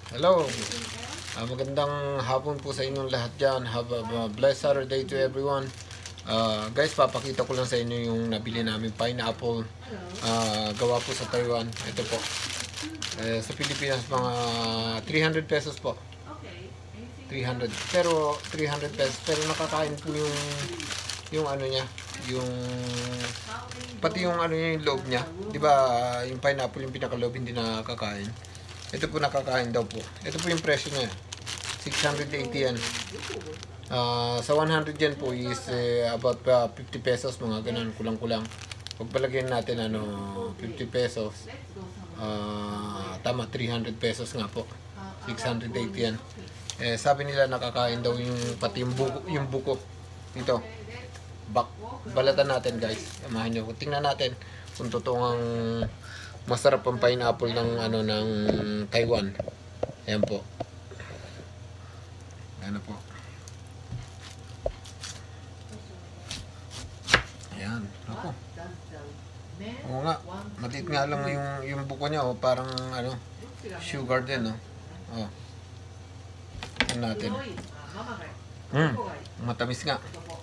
Hello. Magandang hapon po sa inyong lahat dyan. Have a blessed Saturday to everyone. Guys, papakita ko lang sa inyo yung nabili namin pineapple. Gawa po sa Taiwan. Ito po. Sa Pilipinas, mga 300 pesos po. 300. Pero 300 pesos. Pero nakakain po yung ano niya. Pati yung ano niya, yung loob niya. Diba, yung pineapple, yung pinakaloob, hindi nakakain. Ito po nakakain daw po. Ito po yung presyo niya. 680 yan. Sa 100 yan po is about 50 pesos, mga ganun, kulang-kulang. Pagpalagyan natin 50 pesos. Tama, 300 pesos nga po. 680 yan. Sabi nila nakakain daw pati yung buko. Ito. Balatan natin, guys. Samahan nyo. Tingnan natin kung totoong masarap ang pineapple ng Taiwan. Ayan po. Ayan po. Ayan. Ako. Oo nga. Maliit nga lang yung buko niya. Parang sugar din. Oh. Tingnan natin. Matamis nga.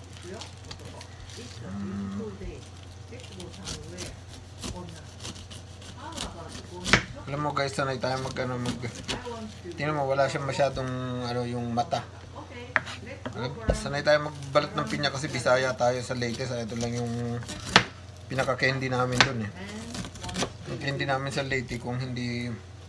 Alam mo guys, sanay tayo tingnan mo, wala siyang masyadong yung mata. Sanay tayo magbalat ng pinya kasi Bisaya tayo sa Leyte. Ito lang yung pinaka-candy namin dun Yung candy namin sa Leyte kung hindi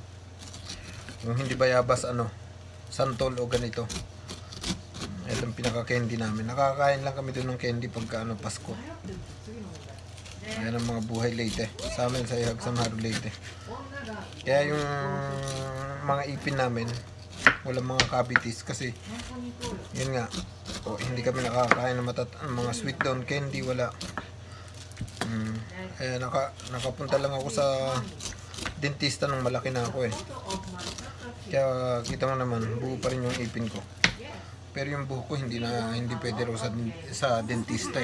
bayabas santol o ganito. Ito yung pinaka-candy namin. Nakakain lang kami dun ng candy pagka Pasko. Ayan ang mga buhay Leyte. Sa amin sa Ihag Samaro Leyte. Kaya yung mga ipin namin, walang mga cavities kasi yun nga, hindi kami nakakain ng mga sweet down candy, wala. Nakapunta lang ako sa dentista nung malaki na ako Kaya kita mo naman, buo pa rin yung ipin ko. Pero yung buhok ko hindi pwede raw sa dentista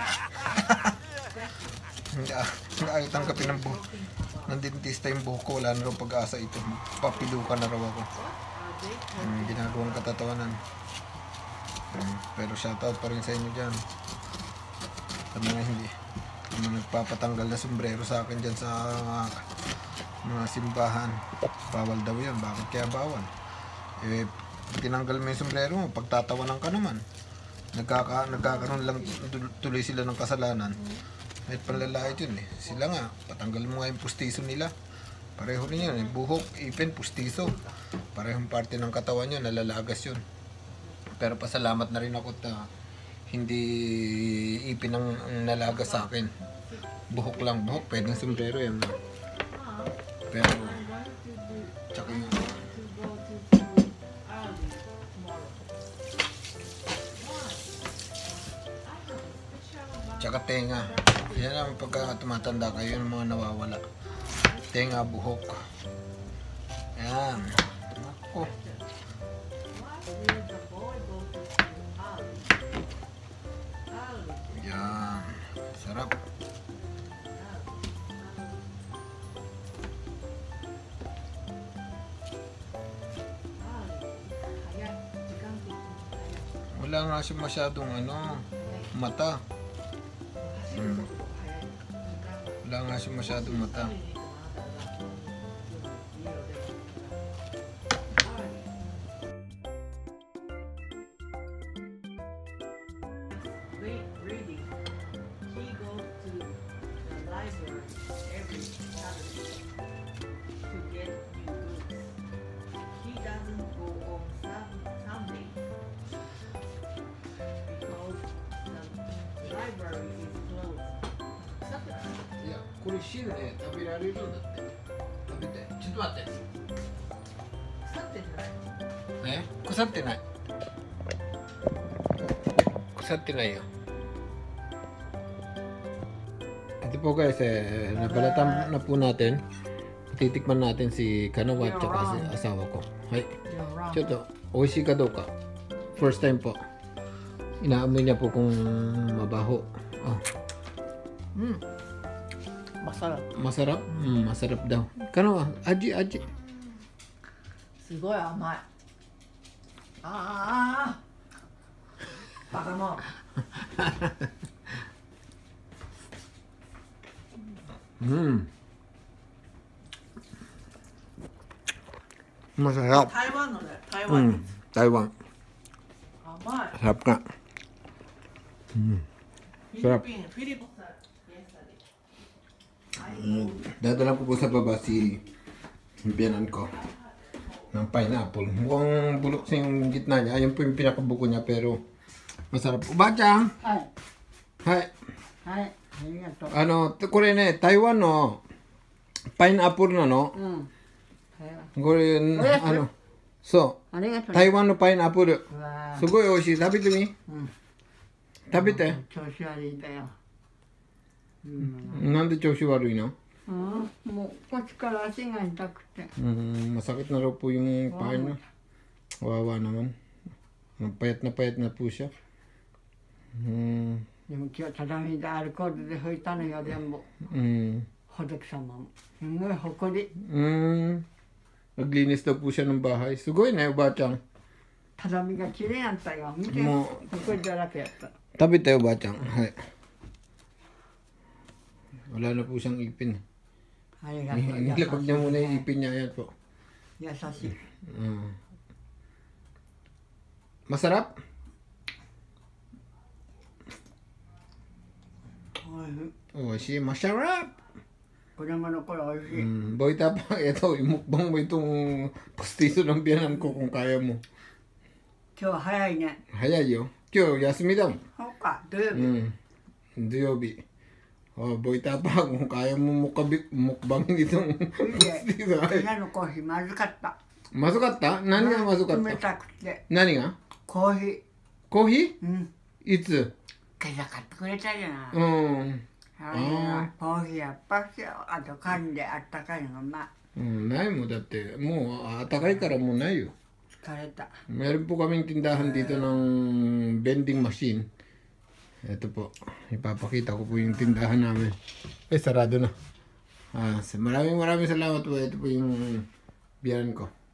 Hindi ayaw tanggapin ng dentista yung buhok ko. Wala na raw pag-asa ito. Papilukan na raw ako. Ginagawang katatawanan. Pero shoutout pa rin sa inyo dyan. Sa mga hindi nagpapatanggal na sombrero sa akin dyan sa mga simbahan. Bawal daw yan. Bakit kaya bawal? Tinanggal mo yung sombrero mo, pagtatawanan ka naman. Nagkakaroon lang tuloy sila ng kasalanan. May panlalait yun Sila nga, patanggal mo nga yung pustiso nila. Pareho rin yun buhok, ipin, pustiso. Parehong parte ng katawan yun, nalalagas yun. Pero pasalamat na rin ako hindi ipin ang nalagas sa akin. Buhok lang, pwedeng sombrero yan. Pero, tsaka yun. Tsaka tenga. Yan ang pagka tumatanda kayo, yung mga nawawala. Tenga, buhok. Yan. Ako. Yan. Sarap. Wala nga siya masyadong mata. Wala nga siya masyadong mata. Ito po guys, nabalatan na po natin. Titikman natin si Kanawa at saka si asawa ko. Hay. Choto, oishi ka daw ka? First time po. Inaamoy niya po kung mabaho. Masarap. Masarap? Masarap daw. Kanawa, aji. すごい甘い。ああバカもん。 Masarap. 台湾のね、台湾。 Taiwan. 甘い。 Sarap nga. フィリピン、フィリピン。 Dadala ko po sa baba si biyanan ko ng pineapple. Mukhang bulok sa yung gitna niya. Ayun po yung pinakabuko niya pero masarap. Ubachang! はい。 Hi! はい。ありがとう。 これね、台湾のパイナップルなの。 うん。 これ、そありがとう。 う。 台湾のパイナップル。 うわすごい美味しい。食べてみ。 うん。 食べて。 調子悪いんだよ。うん。 なんで調子悪いの？ もうこっちから足が痛くて。 Masakit na raw po yung paa niya. Wawa naman. Payat na po siya. でも今日畳でアルコールで拭いたのよ、全部。仏様も。すごいほこり。 Naglinis daw po siya ng bahay. Sugoy na yung batang. 畳がきれいやったよ。見て。 もほこりだらけやった。 Tabi tayo batang. Hay. Wala na po siyang ipin. ありがとう。 Nilapag niya muna yung ipin niya. Ayan po. 優しい。 Masarap? おいしい。 Oh, masarap! 子供の頃おいしい。 Boy tapang, ito, imukbang mo itong postiso ng biyanan ko kung kaya mo. 今日早いね。 Hayayo. Kyo, yasumi daw. そうか、土曜日。 Duyobi. Oh, boy tapang, kung kaya mo mukbang itong postiso. みんなのコーヒーまずかった。 Masukatta? Nani nga 冷 masukatta? たくて。 Nani nga? コーヒー。 Kohi? うん。 Itsu. 今朝買ってくれたじゃない。 Ah. あれがコーヒーやっぱしあと缶であったかいのがまあ Nay mo dati. Mo, atakay ka mo na yun. 疲れた。 Meron po kaming tindahan dito ng vending machine. Ito po. Ipapakita ko po yung tindahan namin. Ay, sarado na. Maraming salamat po. Ito po yung biyanan ko.